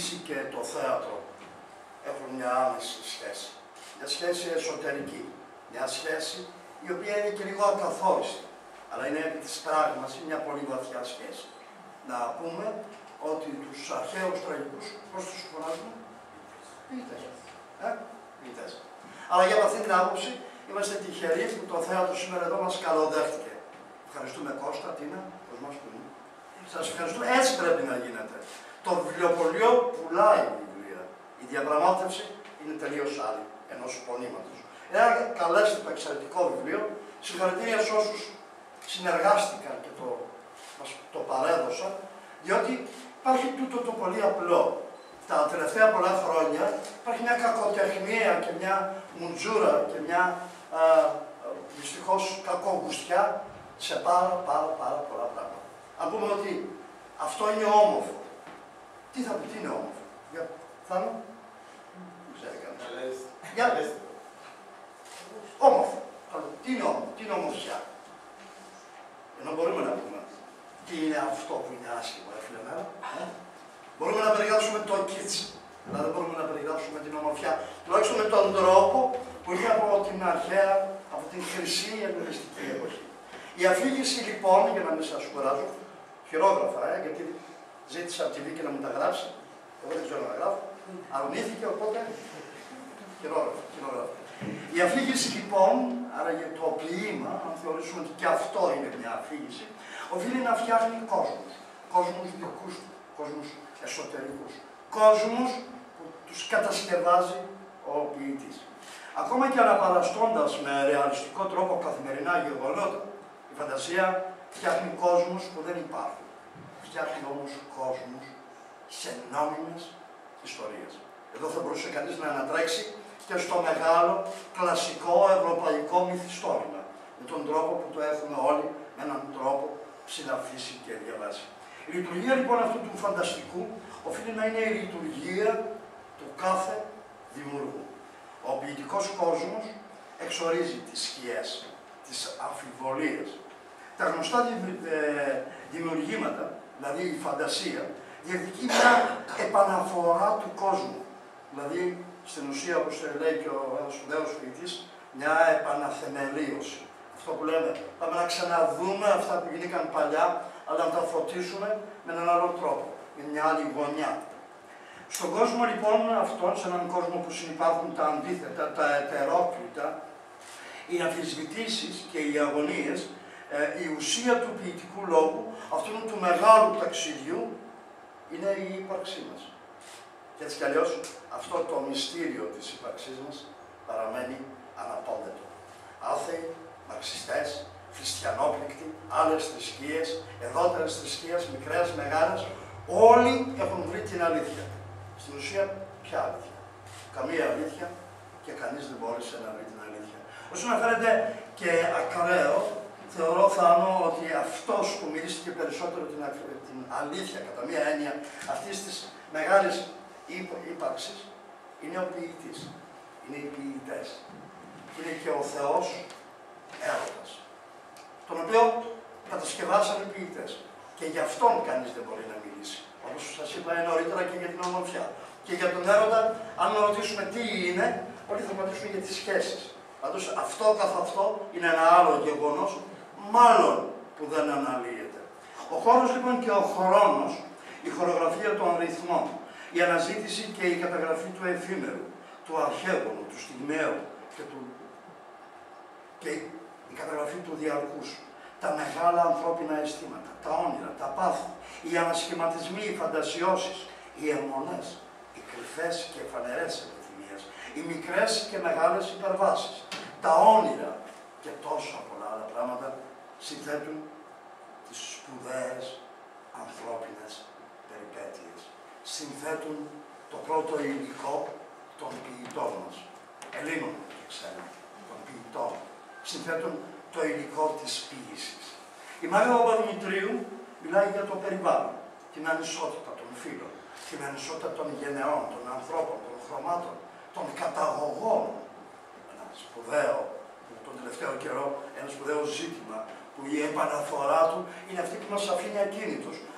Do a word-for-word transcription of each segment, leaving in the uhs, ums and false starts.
φύση και το θέατρο έχουν μια άμεση σχέση. Μια σχέση εσωτερική. Μια σχέση η οποία είναι και λίγο ακαθόριστη. Αλλά είναι επί της πράγμας μια πολύ βαθιά σχέση. Να πούμε ότι τους αρχαίους τραγικούς, πώς τους φωνάζουμε, ποιητές. Ε, ποιητές. Αλλά για αυτή την άποψη είμαστε τυχεροί που το θέατρο σήμερα εδώ μας καλοδέχτηκε. Ευχαριστούμε Κώστα, Τίνα, πώς μας πούνε. Σας ευχαριστούμε. Έτσι πρέπει να γίνεται. Το βιβλιοπωλείο πουλάει βιβλία. Η διαπραγμάτευση είναι τελείως άλλη ενός πονήματος. Εάν καλέσετε το εξαιρετικό βιβλίο, συγχαρητήρια σε όσους συνεργάστηκαν και το, το παρέδωσαν, διότι υπάρχει τούτο το πολύ απλό. Τα τελευταία πολλά χρόνια υπάρχει μια κακοτεχνία και μια μουντζούρα και μια α, δυστυχώς κακογουστιά σε πάρα πάρα πάρα πολλά πράγματα. Αν πούμε ότι αυτό είναι όμορφο, τι θα πει, τι είναι όμορφο, για Θάνο, δεν ξέρει κανείς. Για όμορφο, τι είναι όμορφο, τι είναι ομορφιά. Ενώ μπορούμε να πούμε τι είναι αυτό που είναι άσχημο, ρε φίλε μέρα. Ε? Μπορούμε να περιγράψουμε το κίτς, αλλά δεν μπορούμε να περιγράψουμε την ομορφιά. Τουλάχιστον με τον τρόπο που είχε από την αρχαία, από την χρυσή ελληνιστική εποχή. Η αφήγηση λοιπόν, για να μην σας κουράζω, χειρόγραφα, ε, γιατί ζήτησα από τη Βίκη να μου τα γράψει, εγώ δεν ξέρω να γράφω, αρνήθηκε, οπότε χειρόγραφα, χειρόγραφα. Η αφήγηση λοιπόν, άρα για το ποίημα, αν θεωρήσουμε ότι και αυτό είναι μια αφήγηση, οφείλει να φτιάχνει κόσμους. Κόσμους δικούς του, κόσμους εσωτερικούς. Κόσμους που τους κατασκευάζει ο ποιητής. Ακόμα και αναπαραστώντας με ρεαλιστικό τρόπο καθημερινά γεγονότα, η φαντασία φτιάχνει κόσμους που δεν υπάρχουν. Φτιάχνει όμως κόσμους σε νόμιμες ιστορίες. Εδώ θα μπορούσε κανείς να ανατρέξει και στο μεγάλο κλασικό ευρωπαϊκό μυθιστόρημα. Με τον τρόπο που το έχουμε όλοι, με έναν τρόπο συναφήσει και διαβάσει. Η λειτουργία λοιπόν αυτού του φανταστικού οφείλει να είναι η λειτουργία του κάθε δημιουργού. Ο ποιητικός κόσμος εξορίζει τις σκιές, τις αμφιβολίες. Τα γνωστά δημιουργήματα, δηλαδή η φαντασία, διεκδικεί μια επαναφορά του κόσμου. Δηλαδή, στην ουσία, όπως λέει και ο ένας σπουδαίος ποιητής, μια επαναθεμελίωση. Αυτό που λέμε, πάμε να ξαναδούμε αυτά που γίνηκαν παλιά, αλλά να τα φωτίσουμε με έναν άλλο τρόπο, με μια άλλη γωνιά. Στον κόσμο λοιπόν αυτόν, σε έναν κόσμο που συνυπάρχουν τα αντίθετα, τα ετερόκλητα, οι αμφισβητήσεις και οι αγωνίες, ε, η ουσία του ποιητικού λόγου, αυτού του μεγάλου ταξιδιού, είναι η ύπαρξή μας. Και έτσι κι αλλιώς, αυτό το μυστήριο της ύπαρξής μας παραμένει αναπόδετο. Άθεοι, μαρξιστές, χριστιανόπληκτοι, άλλες θρησκείες, εδώτερες θρησκείες, μικρές, μεγάλες, όλοι έχουν βρει την αλήθεια. Στην ουσία, ποια αλήθεια? Καμία αλήθεια και κανείς δεν μπόρεσε να βρει την αλήθεια. Όσο να φαίνεται και ακραίο, θεωρώ Θάνο ότι αυτός που μυρίστηκε περισσότερο την, την αλήθεια, κατά μία έννοια αυτής της μεγάλης ύπαρξης, είναι ο ποιητής. Είναι οι ποιητές. Είναι και ο Θεός έρωτας, τον οποίο κατασκευάσαν οι ποιητές. Και γι' αυτόν κανείς δεν μπορεί να μιλήσει. Όπως σας είπα νωρίτερα και για την ομορφιά. Και για τον έρωτα, αν ρωτήσουμε τι είναι, όλοι θα απαντήσουν για τις σχέσεις. Πάντως αυτό καθ' αυτό είναι ένα άλλο γεγονός, μάλλον που δεν αναλύεται. Ο χώρος λοιπόν και ο χρόνος, η χορογραφία των ρυθμών, η αναζήτηση και η καταγραφή του εφήμερου, του αρχαίγονου, του στιγμαίου και, του... και η καταγραφή του διαρκούς, τα μεγάλα ανθρώπινα αισθήματα, τα όνειρα, τα πάθη, οι ανασχηματισμοί, οι φαντασιώσεις, οι αιμονές, οι κρυφές και φανερές επιθυμίες, οι μικρές και μεγάλες υπερβάσεις, τα όνειρα και τόσα πολλά άλλα πράγματα συνθέτουν τις σπουδαίες ανθρώπινες περιπέτειες. Συνθέτουν το πρώτο υλικό των ποιητών μας, Ελλήνων και ξένων, των ποιητών. Συνθέτουν το υλικό της ποίησης. Η Μάγδα Παπαδημητρίου μιλάει για το περιβάλλον, την ανισότητα των φύλων, την ανισότητα των γενεών, των ανθρώπων, των χρωμάτων, των καταγωγών. Ένα σπουδαίο, τον τελευταίο καιρό, ένα σπουδαίο ζήτημα που η επαναφορά του είναι αυτή που μας αφήνει ακίνητος.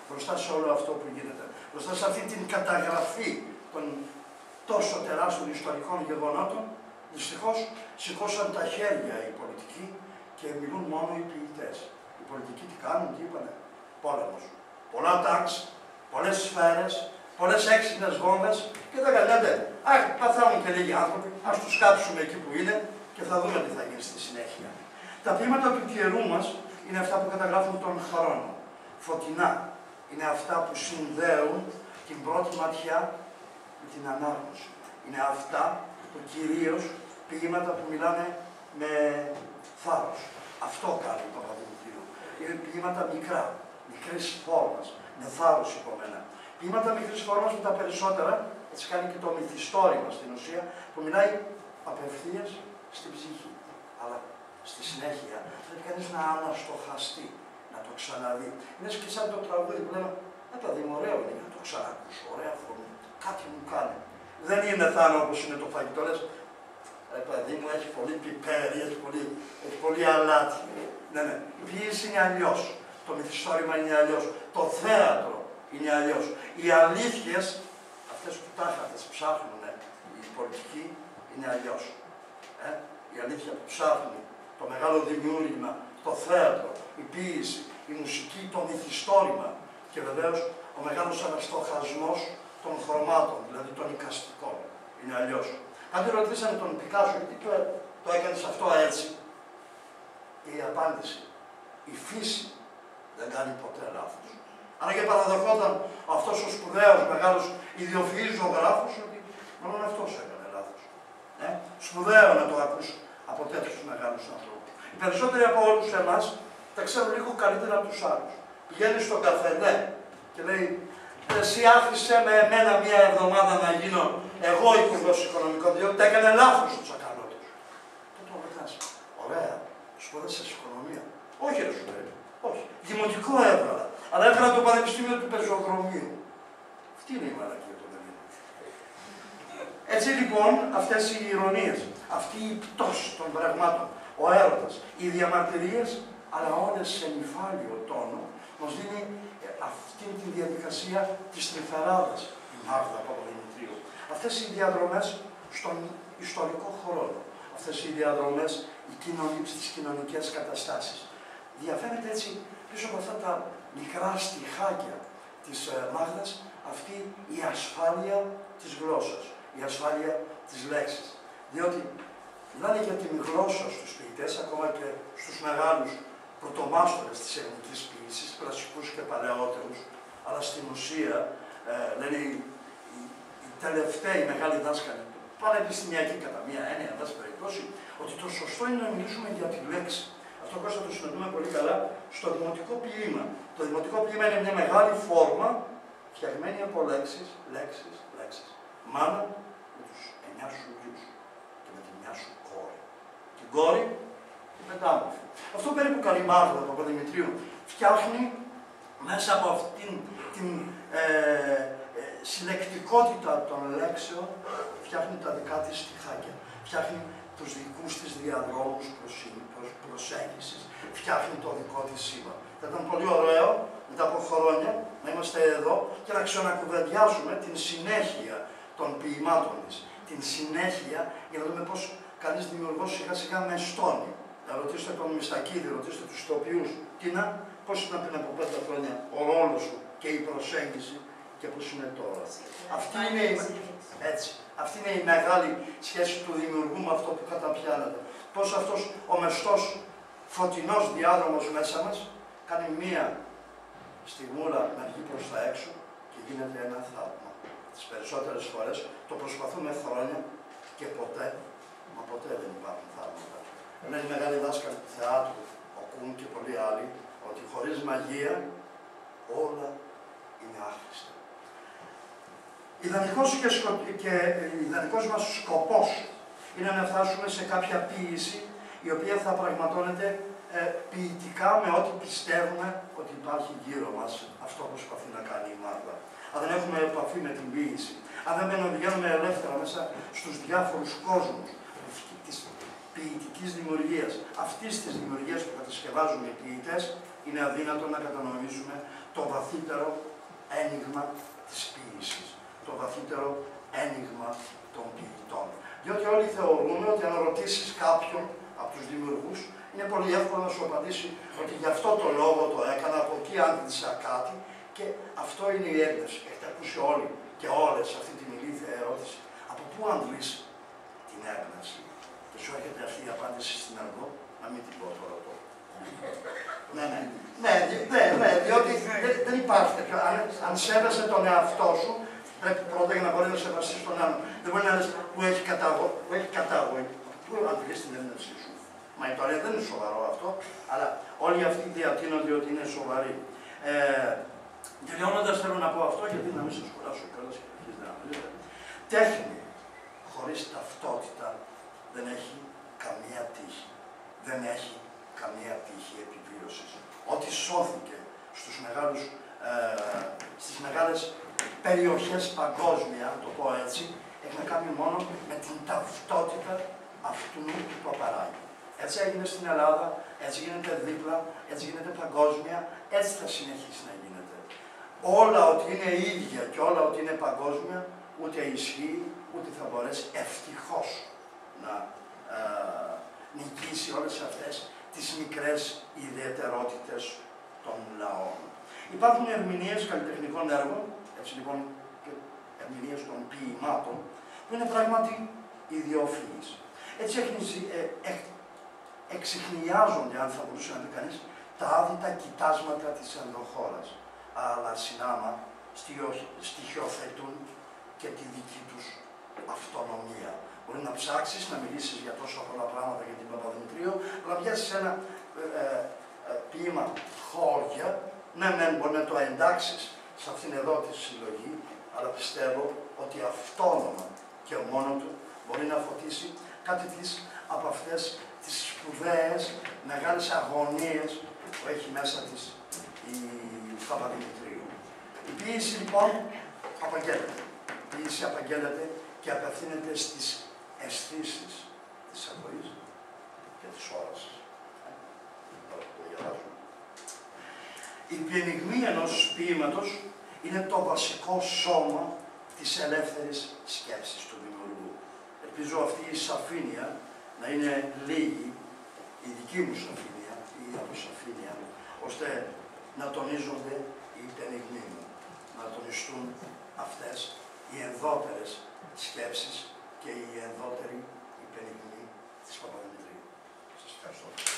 μπροστά σε όλο αυτό που γίνεται, μπροστά σε αυτή την καταγραφή των τόσο τεράστιων ιστορικών γεγονότων, δυστυχώς σηκώσαν τα χέρια οι πολιτικοί και μιλούν μόνο οι ποιητές. Οι πολιτικοί τι κάνουν, τι είπανε, πόλεμος. Πολλά τάγκς, πολλές σφαίρες, πολλές έξυπνες βόμβες και δεν καλιάται. Αχ, παθαίνουν και λίγοι άνθρωποι, ας τους κάψουμε εκεί που είναι και θα δούμε τι θα γίνει στη συνέχεια. Τα ποίηματα του καιρού μας είναι αυτά που καταγράφουν τον χρόνο. Φωτεινά. Είναι αυτά που συνδέουν την πρώτη ματιά με την ανάγνωση. Είναι αυτά που κυρίως ποίηματα που μιλάνε με θάρρος. Αυτό κάνει το Παπαδημητρίου. Είναι ποίηματα μικρά, μικρής φόρμας, με θάρρος υπομένα. Ποίηματα μικρής φόρμας που τα περισσότερα, έτσι κάνει και το μυθιστόρημα στην ουσία, που μιλάει απευθείας στην ψυχή. Αλλά στη συνέχεια πρέπει κανείς να αναστοχαστεί, να το ξαναδεί. Είναι και σαν το τραγούδι που λέμε, «Ε, παιδί μου, ωραίο είναι, να το ξανακούσω, ωραία φωνή, κάτι μου κάνει». Δεν είναι θάνο όπως είναι το φαγητό, λες, «Ε, παιδί μου, έχει πολύ πιπέρι, έχει πολύ, έχει πολύ αλάτι». Ναι, ναι, η ποιήση είναι αλλιώς, το μυθιστόρημα είναι αλλιώς, το θέατρο είναι αλλιώς. Οι αλήθειες, αυτές που τάχα τις ψάχνουν οι πολιτικοί, είναι αλλιώς. Ε, η αλήθεια που ψάχνουν, το μεγάλο δημιούργημα, το θέατρο, η ποίηση, η μουσική, το μυθιστόρημα και βεβαίως ο μεγάλος αναστοχασμός των χρωμάτων, δηλαδή των εικαστικών. Είναι αλλιώς. Κάτι ρωτήσανε τον Πικάσο, γιατί το, το έκανες αυτό έτσι. Και η απάντηση, η φύση δεν κάνει ποτέ λάθος. Αν και παραδεχόταν αυτός ο σπουδαίος μεγάλος ιδιοφυής ζωγράφος, ότι μόνο αυτός έκανε λάθος. Ε? Σπουδαίο να το ακούς από τέτοιους μεγάλους ανθρώπους. Οι περισσότεροι από όλους εμάς τα ξέρουν λίγο καλύτερα από τους άλλους. Πηγαίνει στον καφενέ και λέει, εσύ άφησε με εμένα μία εβδομάδα να γίνω εγώ υπουργός οικονομικών, διότι τα έκανε λάθος ο Τσακαλώτος. Τότε το ρωτάς, ωραία, σπούδασες οικονομία. Όχι, ρε σου λέει, όχι. Δημοτικό έβγαλα, αλλά έβγαλα το Πανεπιστήμιο του Πεζοδρομίου. Αυτή είναι η μαλακία του Δελίνου. Έτσι λοιπόν, αυτές οι ηρωνίες, αυτή η πτώση των πραγμάτων, ο έρωτας, οι διαμαρτυρίες, αλλά όλες σε νυφάλιο τόνο, μας δίνει αυτή τη διαδικασία της τρυφεράδας, η Μάγδα Παπαδημητρίου. Αυτές οι διαδρομές στον ιστορικό χρόνο, αυτές οι διαδρομές στις κοινωνικές καταστάσεις. Διαφαίνεται έτσι πίσω από αυτά τα μικρά στιχάκια της Μάγδας αυτή η ασφάλεια της γλώσσας, η ασφάλεια της λέξης. Διότι μιλάνε για την γλώσσα στους ποιητές, ακόμα και στους μεγάλους πρωτομάστορες της ελληνικής ποιήσης, κλασικούς και παλαιότερους, αλλά στην ουσία ε, λένε οι, οι, οι τελευταίοι μεγάλοι δάσκαλοι, πανεπιστημιακοί κατά μία έννοια, εν πάση περιπτώσει, ότι το σωστό είναι να μιλήσουμε για τη λέξη. Αυτό πώς θα το συναντούμε πολύ καλά στο δημοτικό ποίημα. Το δημοτικό ποίημα είναι μια μεγάλη φόρμα φτιαγμένη από λέξεις, λέξεις, λέξεις. Μάνα με τους εννιά σου γιους και με τη μια σου κόρη. Την κόρη, την πεντάμορφη. Αυτό περίπου κάνει η Μάγδα του Παπαδημητρίου. Φτιάχνει μέσα από αυτήν την ε, ε, συλλεκτικότητα των λέξεων, φτιάχνει τα δικά της στιχάκια. Φτιάχνει τους δικούς της διαδρόμους προσέγγισης, φτιάχνει το δικό της σήμα. Θα ήταν πολύ ωραίο μετά από χρόνια να είμαστε εδώ και να ξανακουβεντιάσουμε την συνέχεια των ποιημάτων της. Την συνέχεια για να δούμε πώς κανείς δημιουργός σιγά σιγά με στόνει. Να ρωτήσετε τον Μιστακίδη, ρωτήσετε τους ηθοποιούς, τι να, πώς ήταν πριν από πέντε χρόνια ο ρόλος σου και η προσέγγιση και πώς είναι τώρα. Αυτή είναι, η... Έτσι. Αυτή είναι η μεγάλη σχέση του δημιουργού με αυτό που καταπιάνεται. Πώς αυτός ο μεστός φωτεινός διάδρομος μέσα μας κάνει μία στιγμούλα να βγει προς τα έξω και γίνεται ένα θαύμα. Τις περισσότερες φορές το προσπαθούμε χρόνια και ποτέ, μα ποτέ δεν υπάρχουν θαύματα. Λένε οι μεγάλοι δάσκαλοι του θεάτρου, ο Κούν και πολλοί άλλοι, ότι χωρίς μαγεία όλα είναι άχρηστα. Ιδανικός, και σκο... και ιδανικός μας σκοπός είναι να φτάσουμε σε κάποια ποίηση η οποία θα πραγματώνεται ε, ποιητικά με ό,τι πιστεύουμε ότι υπάρχει γύρω μας. Αυτό προσπαθεί να κάνει η Μάγδα. Αν δεν έχουμε επαφή με την ποίηση, αν δεν βγαίνουμε ελεύθερα μέσα στους διάφορους κόσμους της ποιητικής δημιουργίας, αυτής της δημιουργίας που κατασκευάζουν οι ποιητές, είναι αδύνατο να κατανοήσουμε το βαθύτερο ένιγμα της ποίησης, το βαθύτερο ένιγμα των ποιητών. Διότι όλοι θεωρούμε ότι αν ρωτήσεις κάποιον από τους δημιουργούς, είναι πολύ εύκολο να σου απαντήσει ότι γι' αυτό το λόγο το έκανα, από εκεί άντλησα κάτι και αυτό είναι η έμπνευση. Έχετε ακούσει όλοι και όλες αυτή την ηλίθια ερώτηση. Από πού αντλείς την έμπνευση? Και σου έρχεται αυτή η απάντηση στην αργό, να μην την πω τώρα το. ναι, ναι, ναι, ναι, ναι, διότι δεν, δεν υπάρχει τέτοιο. Αν, αν σέβεσαι τον εαυτό σου, πρέπει πρώτα για να μπορεί να σεβαστείς τον άλλον. Δεν μπορεί να λες που έχει κατάγωγη. Πού αντλείς την έμπνευσή σου? Μα η ιστορία δεν είναι σοβαρό αυτό, αλλά όλοι αυτοί διατείνονται ότι είναι σοβαροί. Ε, Τελειώνοντας, θέλω να πω αυτό, γιατί να μην σας κουράσω κιόλας και αρχίζετε να μιλείτε. Τέχνη χωρίς ταυτότητα δεν έχει καμία τύχη. Δεν έχει καμία τύχη επιβίωσης. Ό,τι σώθηκε στους μεγάλους, ε, στις μεγάλες περιοχές παγκόσμια, το πω έτσι, έχει να κάνει μόνο με την ταυτότητα αυτού του που παράγει. Έτσι έγινε στην Ελλάδα, έτσι γίνεται δίπλα, έτσι γίνεται παγκόσμια, έτσι θα συνεχίσει να γίνεται. Όλα ότι είναι ίδια και όλα ότι είναι παγκόσμια, ούτε ισχύει, ούτε θα μπορέσει ευτυχώς να ε, νικήσει όλες αυτές τις μικρές ιδιαιτερότητες των λαών. Υπάρχουν ερμηνείες καλλιτεχνικών έργων, έτσι λοιπόν και ερμηνείες των ποιημάτων, που είναι πράγματι ιδιοφυείς. Έτσι ε, ε, εξιχνιάζονται, αν θα μπορούσε να πει κανείς, τα άδυτα κοιτάσματα της ενδοχώρας, αλλά συνάμα στοιχειοθετούν και τη δική τους αυτονομία. Μπορεί να ψάξεις να μιλήσεις για τόσα πολλά πράγματα για την Παπαδημητρίου, αλλά πιάσεις ένα ε, ε, ε, ποίημα χώρια, ναι, ναι, μπορεί να το εντάξεις σε αυτήν εδώ τη συλλογή, αλλά πιστεύω ότι αυτόνομα και μόνο του μπορεί να φωτίσει κάτι της από αυτές τις σπουδαίες μεγάλες αγωνίες που έχει μέσα της η Παπαδημητρίου. Η ποίηση λοιπόν απαγγέλλεται. Η ποίηση απαγγέλλεται και απευθύνεται στις αισθήσεις της ακοής και της όρασης. Η πενιγμή ενός ποίηματος είναι το βασικό σώμα της ελεύθερης σκέψης του δημιουργού. Ελπίζω αυτή η σαφήνεια να είναι λίγη, η δική μου σαφήνεια, η αποσαφήνεια, ώστε να τονίζονται οι πενιγμοί μου, να τονιστούν αυτές οι ενδότερες σκέψεις και οι ενδότεροι οι πενιγμοί της Παπαδημητρίου. Σας ευχαριστώ.